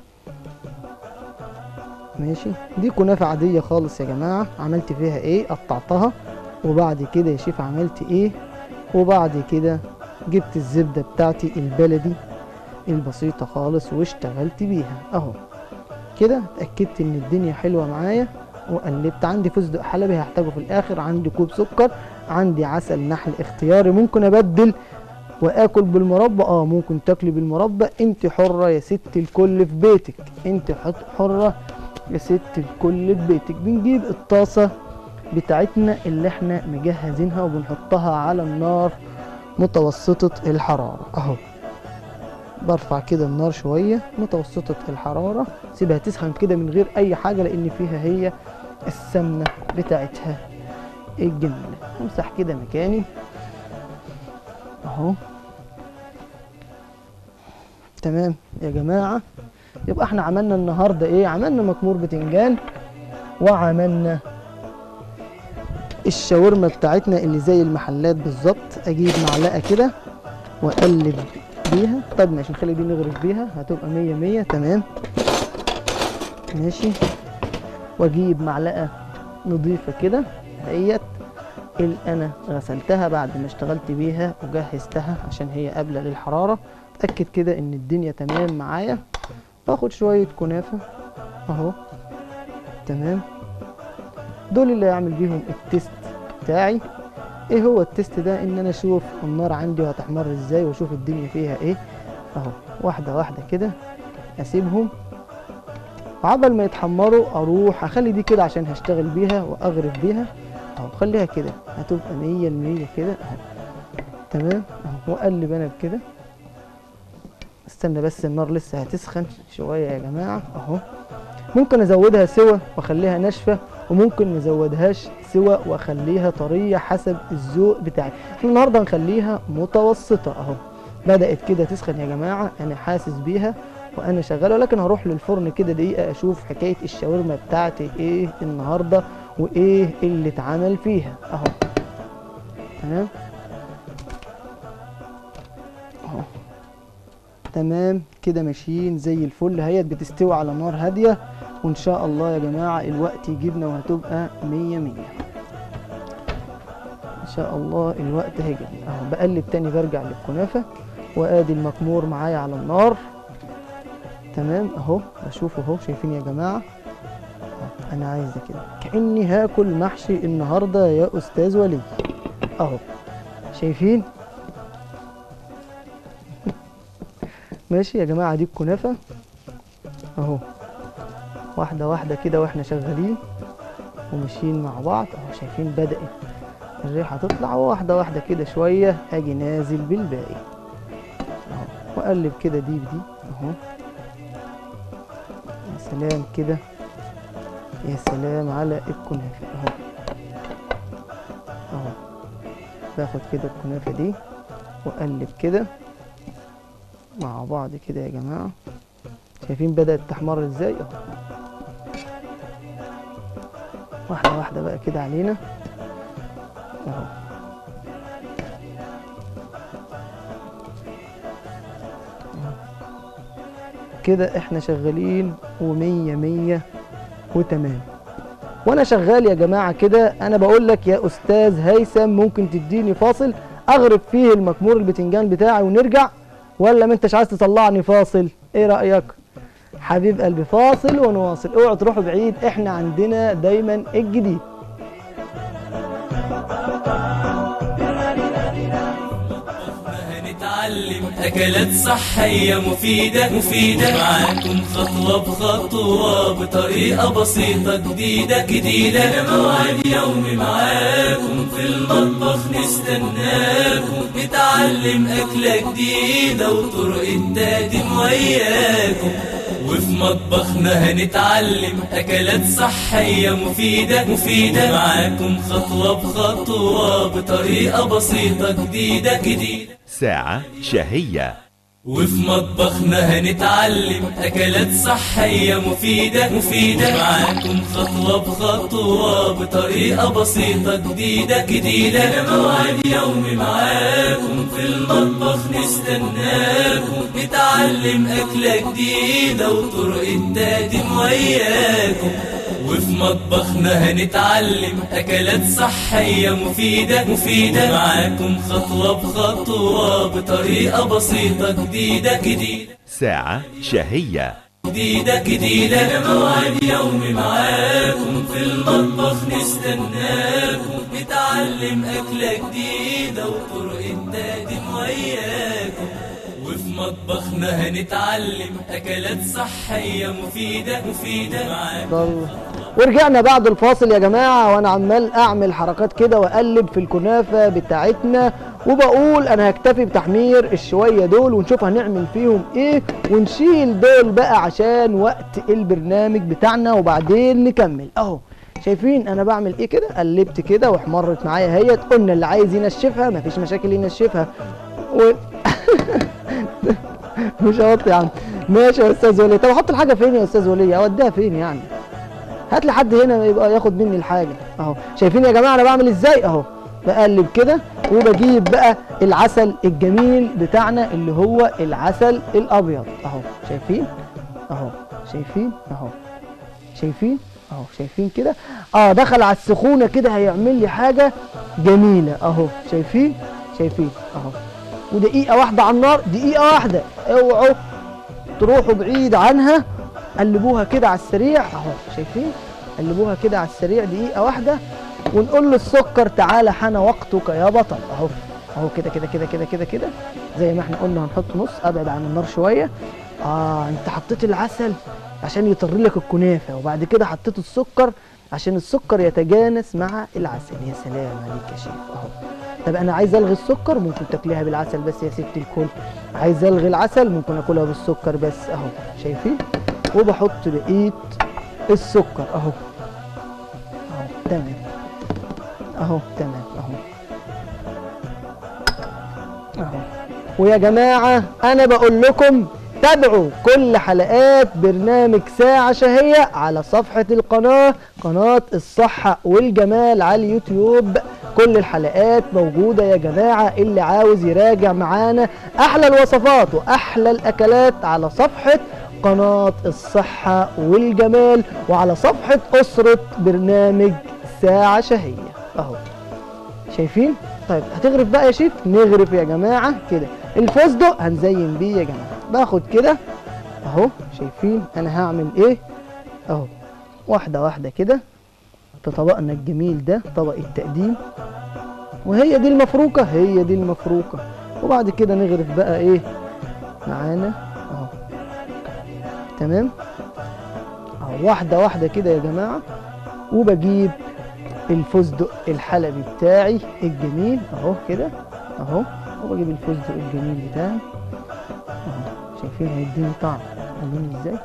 ماشي، دي كنافة عادية خالص يا جماعة. عملت فيها ايه؟ قطعتها، وبعد كده يا شيف عملت ايه؟ وبعد كده جبت الزبدة بتاعتي البلدي البسيطة خالص واشتغلت بيها اهو كده. اتأكدت ان الدنيا حلوة معايا وقلبت. عندي فستق حلبي هحتاجه في الاخر، عندي كوب سكر، عندي عسل نحل اختياري. ممكن ابدل واكل بالمربى، اه ممكن تاكلي بالمربى، انت حرة يا ست الكل في بيتك، انت حرة يا ست الكل في بيتك. بنجيب الطاسة بتاعتنا اللي احنا مجهزينها وبنحطها على النار متوسطة الحرارة اهو. برفع كده النار شوية متوسطة الحرارة، سيبها تسخن كده من غير اي حاجة لان فيها هي السمنة بتاعتها الجميلة. امسح كده مكاني اهو. تمام يا جماعة، يبقى احنا عملنا النهاردة ايه؟ عملنا مكمور بتنجان، وعملنا الشاورما بتاعتنا اللي زي المحلات بالظبط. اجيب معلقة كده واقلب بيها. طب ماشي، نخلي دي نغرف بيها هتبقى مية مية. تمام ماشي. واجيب معلقة نضيفة كده اهيت اللي انا غسلتها بعد ما اشتغلت بيها وجهزتها عشان هي قابلة للحرارة. اتأكد كده ان الدنيا تمام معايا. باخد شوية كنافة اهو. تمام، دول اللي هعمل بيهم التيست بتاعي. ايه هو التيست ده؟ ان انا اشوف النار عندي هتحمر ازاي واشوف الدنيا فيها ايه اهو. واحدة واحدة كده اسيبهم، وعبل ما يتحمروا اروح اخلي دي كده عشان هشتغل بيها واغرف بيها اهو. خليها كده هتبقى مية المية كده اهو. تمام اهو، واقلب انا بكده. استنى بس النار لسه هتسخن شوية يا جماعة اهو. ممكن ازودها سوا واخليها ناشفة، وممكن ما ازودهاش سوا واخليها طرية حسب الذوق بتاعي. احنا النهارده هنخليها متوسطة اهو. بدأت كده تسخن يا جماعة، انا حاسس بيها وانا شغال، ولكن هروح للفرن كده دقيقة اشوف حكاية الشاورما بتاعتي ايه النهارده وايه اللي اتعمل فيها اهو. تمام اهو. تمام كده ماشيين زي الفل. هيت بتستوي على نار هادية، وان شاء الله يا جماعة الوقت يجيبنا وهتبقى مية مية ان شاء الله. الوقت هيجيبنا اهو. بقلب تاني، برجع للكنافة، وادي المكمور معايا على النار. تمام اهو، بشوفه اهو. شايفين يا جماعة؟ انا عايزة كده كأني هاكل محشي النهاردة يا استاذ ولي اهو. شايفين؟ ماشي يا جماعة، دي الكنافة اهو. واحدة واحدة كده واحنا شغالين وماشيين مع بعض اهو. شايفين بدأت الريحة تطلع، واحدة واحدة كده شوية اجي نازل بالباقي اهو. واقلب كده دي بدي اهو. يا سلام كده، يا سلام على الكنافة اهو اهو. باخد كده الكنافة دي واقلب كده مع بعض كده يا جماعة. شايفين بدأت تحمر ازاي اهو. واحدة واحدة بقى كده علينا اهو. كده احنا شغالين ومية مية وتمام. وانا شغال يا جماعة كده انا بقول لك يا استاذ هيثم، ممكن تديني فاصل اغرف فيه المكمور البتنجان بتاعي ونرجع، ولا ما انتش عايز تطلعني فاصل؟ ايه رأيك حبيب قلبي؟ فاصل ونواصل. اوعوا تروحوا بعيد، احنا عندنا دايما الجديد. هنتعلم أكلات صحية مفيدة مفيدة معاكم خطوة بخطوة بطريقة بسيطة جديدة جديدة. موعد يومي معاكم في المطبخ نستناكم، نتعلم أكلة جديدة وطرق التقديم وياكم. وفي مطبخنا هنتعلم أكلات صحية مفيدة مفيدة معاكم خطوة بخطوة بطريقة بسيطة جديدة جديدة. ساعة شهية. وفي مطبخنا هنتعلم أكلات صحية مفيدة مفيدة معاكم خطوة بخطوة بطريقة بسيطة جديدة جديدة. أنا موعد يومي معاكم في المطبخ نستناكم نتعلم أكلة جديدة وطرق التقديم وياكم. وفي مطبخنا هنتعلم أكلات صحية مفيدة مفيدة معاكم خطوة بخطوة بطريقة بسيطة جديدة جديدة. ساعة شهية جديدة جديدة. أنا موعد يومي معاكم في المطبخ نستناكم نتعلم أكلة جديدة وطرق التقديم وياكم. وفي مطبخنا هنتعلم أكلات صحية مفيدة مفيدة معاكم. ورجعنا بعد الفاصل يا جماعة، وانا عمال اعمل حركات كده واقلب في الكنافة بتاعتنا وبقول انا هكتفي بتحمير الشوية دول ونشوف هنعمل فيهم ايه ونشيل دول بقى عشان وقت البرنامج بتاعنا وبعدين نكمل. اهو شايفين انا بعمل ايه كده، قلبت كده واحمرت معايا اهيت. قلنا اللي عايز ينشفها مفيش مشاكل ينشفها و... مش هحط يا عم. ماشي يا استاذ ولي. طب احط الحاجة فين يا استاذ ولي؟ اوديها فين يعني؟ هات لي حد هنا يبقى ياخد مني الحاجه. اهو شايفين يا جماعه انا بعمل ازاي؟ اهو بقلب كده وبجيب بقى العسل الجميل بتاعنا اللي هو العسل الابيض. اهو شايفين؟ اهو شايفين؟ اهو شايفين؟ اهو شايفين كده؟ اه دخل على السخونه كده هيعمل لي حاجه جميله. اهو شايفين؟ شايفين؟ اهو ودقيقه واحده على النار، دقيقه واحده، اوعوا تروحوا بعيد عنها، قلبوها كده على السريع. اهو شايفين؟ قلبوها كده على السريع دقيقة واحدة ونقول للسكر تعالى حان وقتك يا بطل. اهو اهو كده كده كده كده كده كده زي ما احنا قلنا هنحط نص. ابعد عن النار شوية. اه انت حطيت العسل عشان يطر لك الكنافة وبعد كده حطيت السكر عشان السكر يتجانس مع العسل. يا سلام عليك يا شيخ. اهو طب انا عايز الغي السكر، ممكن تاكليها بالعسل بس يا ست الكل. عايز الغي العسل ممكن اكلها بالسكر بس. اهو شايفين؟ وبحط بقيه السكر. اهو اهو تمام. اهو تمام. اهو اهو ويا جماعه انا بقول لكم تابعوا كل حلقات برنامج ساعة شهية على صفحة القناة، قناة الصحة والجمال على اليوتيوب. كل الحلقات موجودة يا جماعة، اللي عاوز يراجع معانا أحلى الوصفات وأحلى الأكلات على صفحة قناة الصحة والجمال وعلى صفحة أسرة برنامج ساعة شهية. أهو شايفين؟ طيب هتغرف بقى يا شيف؟ نغرف يا جماعة كده. الفستق هنزين بيه يا جماعة. باخد كده اهو شايفين انا هعمل ايه؟ اهو واحده واحده كده في طبقنا الجميل ده، طبق التقديم. وهي دي المفروكه، هي دي المفروكه. وبعد كده نغرف بقى ايه معانا اهو. تمام اهو واحده واحده كده يا جماعه. وبجيب الفستق الحلبي بتاعي الجميل اهو كده اهو. وبجيب الفستق الجميل بتاعي اهو. شايفين هيديني طعم عاملين ازاي؟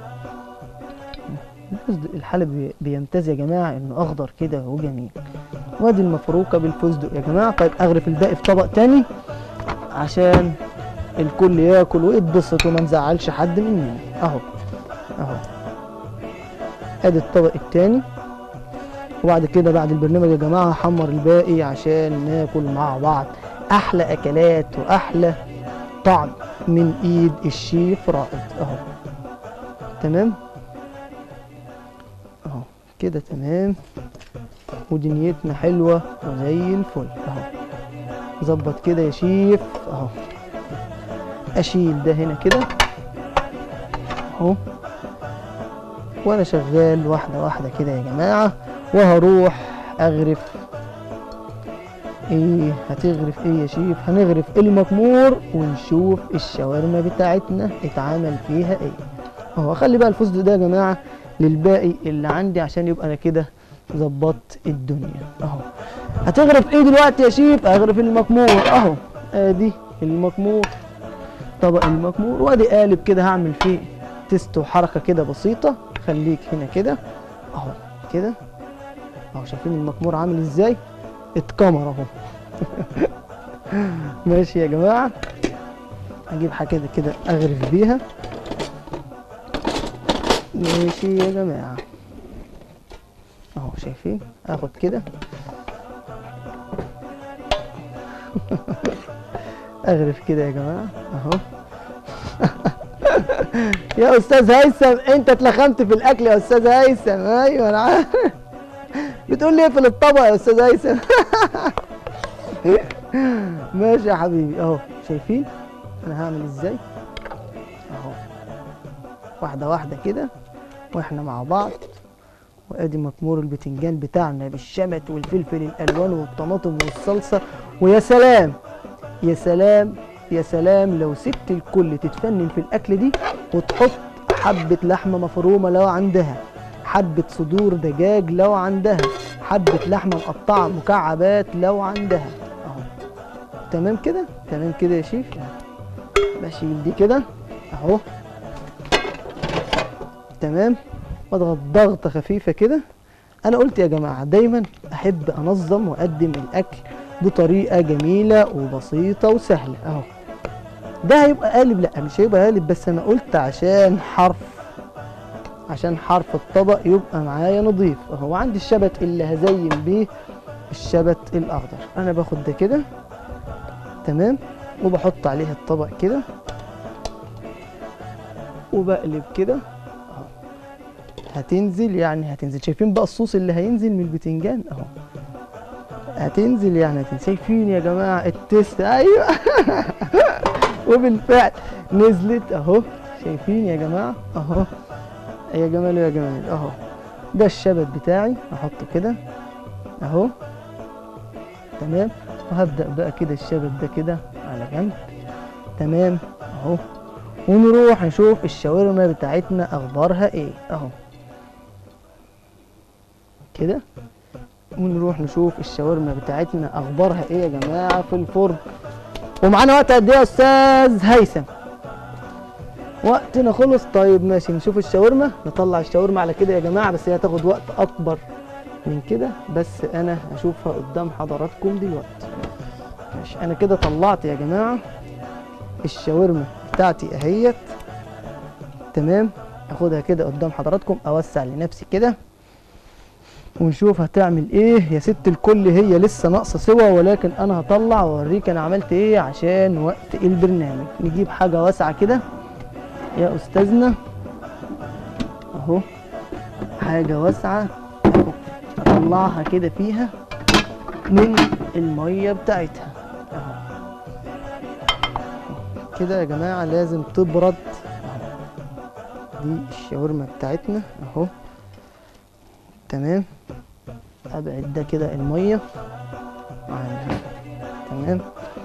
الفستق الحلبي بيمتاز يا جماعه انه اخضر كده وجميل. وادي المفروكه بالفستق يا جماعه. طيب اغرف الباقي في طبق تاني عشان الكل ياكل ويتبسط وما نزعلش حد مننا. اهو اهو ادي الطبق التاني. وبعد كده بعد البرنامج يا جماعه هحمر الباقي عشان ناكل مع بعض احلى اكلات واحلى طعم من ايد الشيف رائد. اهو تمام اهو كده تمام. ودنيتنا حلوه وزي الفل. اهو ظبط كده يا شيف. اهو اشيل ده هنا كده اهو وانا شغال واحده واحده كده يا جماعه. وهروح اغرف ايه. هتغرف ايه يا شيف؟ هنغرف المكمور ونشوف الشاورما بتاعتنا اتعمل فيها ايه. اهو اخلي بقى الفستق ده يا جماعه للباقي اللي عندي عشان يبقى انا كده ظبطت الدنيا. اهو هتغرف ايه دلوقتي يا شيف؟ اغرف المكمور. اهو ادي المكمور، طبق المكمور. وادي قالب كده هعمل فيه تيست وحركه كده بسيطه. خليك هنا كده اهو كده اهو. شايفين المكمور عامل ازاي؟ اتكمر اهو. ماشي يا جماعه اجيب حاجه كده كده اغرف بيها. ماشي يا جماعه اهو شايفين، اخد كده اغرف كده يا جماعه اهو. يا استاذ هيثم انت اتلخمت في الاكل يا استاذ هيثم. ايوه انا عارف. بتقول لي اقفل الطبق يا استاذ هيثم. ماشي يا حبيبي اهو شايفين انا هعمل ازاي اهو، واحده واحده كده واحنا مع بعض. وادي مكمور البتنجان بتاعنا بالشمت والفلفل الالوان والطماطم والصلصه. ويا سلام يا سلام يا سلام لو سبت الكل تتفنن في الاكل دي وتحط حبه لحمه مفرومه لو عندها، حبه صدور دجاج لو عندها، حبه لحمه مقطعه مكعبات لو عندها اهو. تمام كده تمام كده يا شيف. بشيل دي كده اهو تمام، واضغط ضغطه خفيفه كده. انا قلت يا جماعه دايما احب انظم واقدم الاكل بطريقه جميله وبسيطه وسهله اهو. ده هيبقى قالب؟ لا مش هيبقى قالب، بس انا قلت عشان حرف عشان حرف الطبق يبقى معايا نظيف اهو. عندي الشبت اللي هزين بيه الشبت الاخضر. انا باخد ده كده تمام وبحط عليه الطبق كده وبقلب كده اهو. هتنزل يعني هتنزل، شايفين بقى الصوص اللي هينزل من البتنجان اهو، هتنزل يعني هتنزل. شايفين يا جماعه التست؟ ايوه. وبالفعل نزلت اهو، شايفين يا جماعه اهو. يا جمال يا جمال اهو. ده الشبت بتاعي احطه كده اهو تمام. وهبدأ بقى كده الشبت ده كده على جنب تمام اهو. ونروح نشوف الشاورما بتاعتنا اخبارها ايه اهو كده. ونروح نشوف الشاورما بتاعتنا اخبارها ايه يا جماعه في الفرن. ومعانا وقت قد ايه يا استاذ هيثم؟ وقتنا خلص. طيب ماشي نشوف الشاورما، نطلع الشاورما على كده يا جماعه، بس هي هتاخد وقت اكبر من كده، بس انا هشوفها قدام حضراتكم دلوقتي. ماشي انا كده طلعت يا جماعه الشاورما بتاعتي اهيت تمام. اخدها كده قدام حضراتكم، اوسع لنفسي كده ونشوف هتعمل ايه يا ست الكل. هي لسه ناقصه سوا، ولكن انا هطلع واوريك انا عملت ايه عشان وقت البرنامج. نجيب حاجه واسعه كده يا استاذنا اهو، حاجه واسعه نطلعها كده فيها من الميه بتاعتها اهو كده يا جماعه. لازم تبرد اهو. دي الشاورما بتاعتنا اهو تمام. ابعد ده كده الميه عنها تمام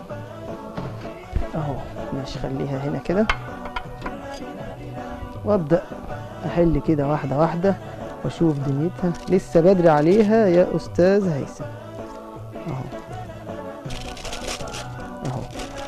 اهو ماشي. خليها هنا كده وابدا احل كده واحده واحده واشوف دنيتها. لسه بدري عليها يا استاذ هيثم اهو اهو.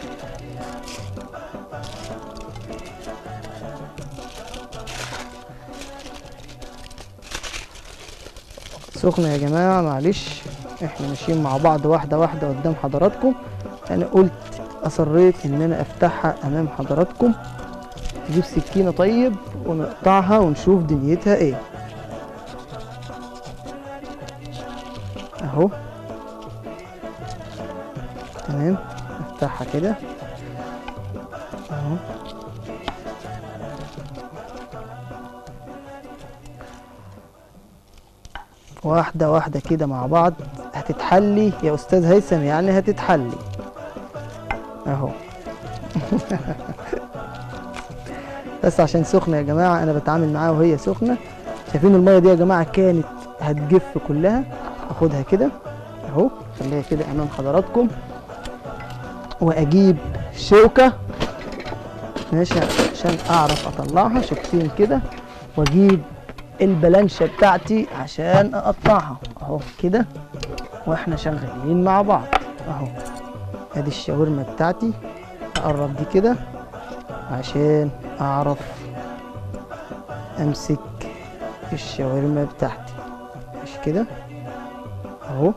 سخنه يا جماعه معلش، احنا ماشيين مع بعض واحده واحده قدام حضراتكم. انا قلت اصريت ان انا افتحها امام حضراتكم. نجيب سكينه طيب ونقطعها ونشوف دنيتها ايه اهو تمام. افتحها كده اهو واحده واحده كده مع بعض. هتتحلي يا استاذ هيثم، يعني هتتحلي اهو. بس عشان سخنه يا جماعه انا بتعامل معاها وهي سخنه. شايفين الميه دي يا جماعه كانت هتجف كلها. اخدها كده اهو، خليها كده امام حضراتكم، واجيب شوكه ماشي عشان اعرف اطلعها. شوكتين كده، واجيب البلانشه بتاعتي عشان اقطعها اهو كده واحنا شغالين مع بعض اهو. ادي الشاورما بتاعتي. اقرب دي كده عشان اعرف امسك الشاورما بتاعتي مش كده اهو.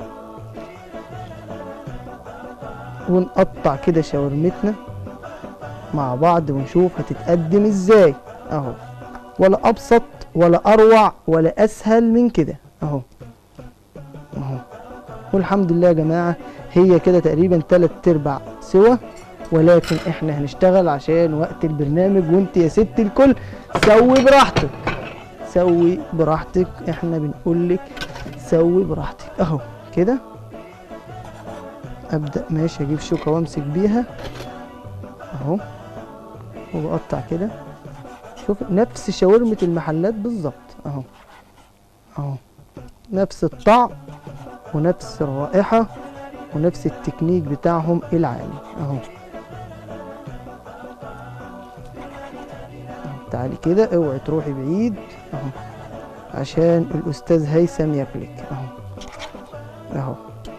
ونقطع كده شاورمتنا مع بعض ونشوف هتتقدم ازاي اهو. ولا ابسط ولا اروع ولا اسهل من كده اهو اهو. والحمد لله يا جماعه هي كده تقريبا تلات ارباع سوا، ولكن احنا هنشتغل عشان وقت البرنامج، وانت يا ست الكل سوي براحتك سوي براحتك، احنا بنقول لك سوي براحتك اهو كده. ابدا ماشي اجيب شوكه وامسك بيها اهو وبقطع كده. شوف نفس شاورمه المحلات بالظبط اهو اهو، نفس الطعم ونفس الرائحه ونفس التكنيك بتاعهم العالي اهو. تعالي كده اوعي تروحي بعيد اهو عشان الاستاذ هيثم ياكلك اهو اهو.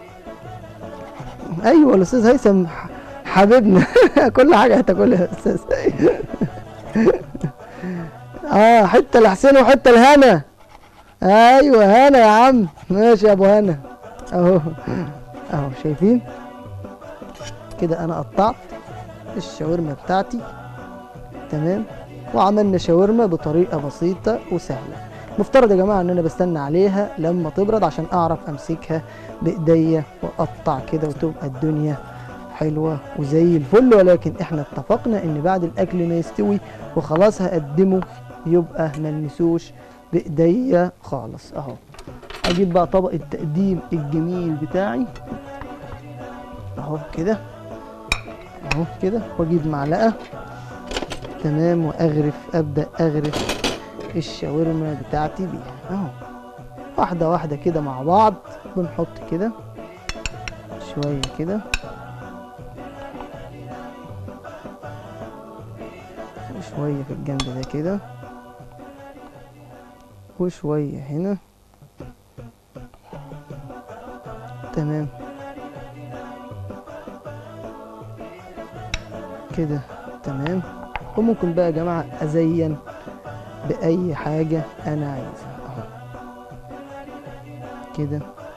ايوه الاستاذ هيثم حبيبنا كل حاجه هتاكلها يا استاذ. اه حته لحسين وحته لهنا. ايوه هنا يا عم، ماشي يا ابو هنا اهو اهو. شايفين كده انا قطعت الشاورما بتاعتي تمام، وعملنا شاورما بطريقه بسيطه وسهله. مفترض يا جماعه ان انا بستنى عليها لما تبرد عشان اعرف امسكها بايديا واقطع كده وتبقى الدنيا حلوه وزي الفل. ولكن احنا اتفقنا ان بعد الاكل ما يستوي وخلاص هقدمه يبقى ملمسوش بايديا خالص اهو. اجيب بقى طبق التقديم الجميل بتاعي اهو كده اهو كده، واجيب معلقه تمام واغرف، ابدا اغرف الشاورما بتاعتي بيها اهو واحده واحده كده مع بعض. بنحط كده شويه كده وشويه في الجنب ده كده وشويه هنا تمام كده تمام. وممكن بقى يا جماعه ازين باي حاجه انا عايزها اهو كده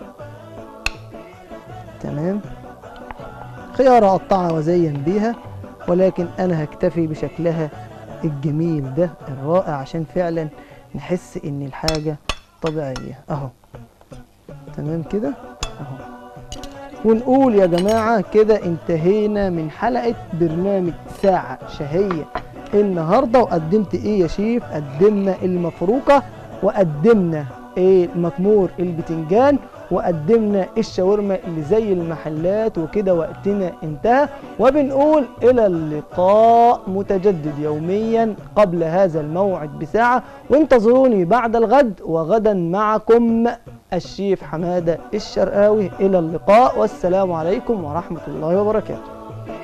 تمام. خيار اقطعها وازين بيها، ولكن انا هكتفي بشكلها الجميل ده الرائع عشان فعلا نحس ان الحاجه طبيعيه اهو تمام كده اهو. ونقول يا جماعه كده انتهينا من حلقه برنامج ساعه شهيه النهارده. وقدمت ايه يا شيف؟ قدمنا المفروكه، وقدمنا ايه مكمور البتنجان، وقدمنا الشاورما اللي زي المحلات. وكده وقتنا انتهى، وبنقول الى اللقاء متجدد يوميا قبل هذا الموعد بساعه. وانتظروني بعد الغد، وغدا معكم الشيف حماده الشرقاوي. الى اللقاء والسلام عليكم ورحمه الله وبركاته.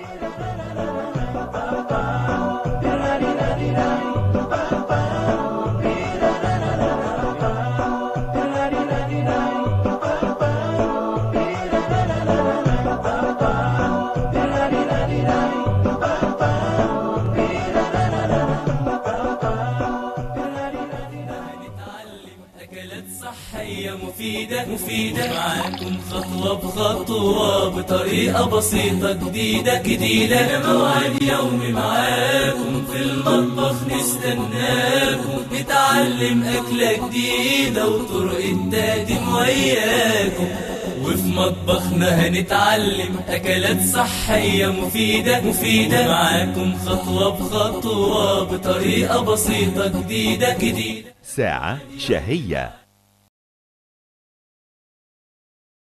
صحية مفيدة مفيدة معاكم خطوة بخطوة بطريقة بسيطة جديدة جديدة. موعد يومي معاكم في المطبخ نستناكم، نتعلم أكلة جديدة وطرق التقديم وياكم. وفي مطبخنا هنتعلم أكلات صحية مفيدة مفيدة معاكم خطوة بخطوة بطريقة بسيطة جديدة جديدة. ساعة شهية.